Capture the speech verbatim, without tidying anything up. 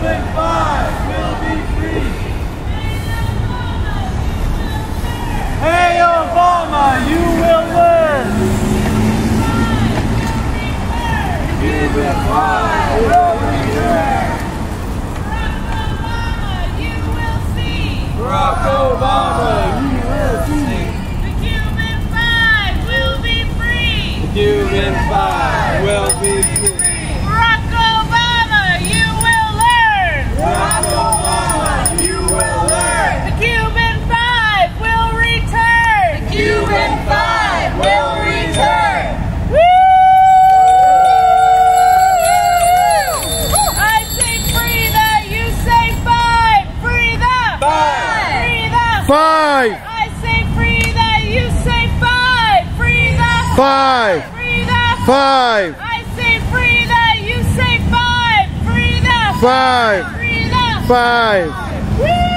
Cuban five will be free. Hey Obama, you will learn. Cuban five will return. Barack Obama, you will see. The Cuban five will be free. The Cuban five will be free. Barack Obama, you will learn. Barack Obama, you will learn. The Cuban five will return. The Cuban five will return. Woo! I say free the, you say five. Free the. Five. Free the. Five. I say free the, you say five. Free the. Five. Free the. Five. I say free the, you say five. Free the. Five. Free the. Five. Woo!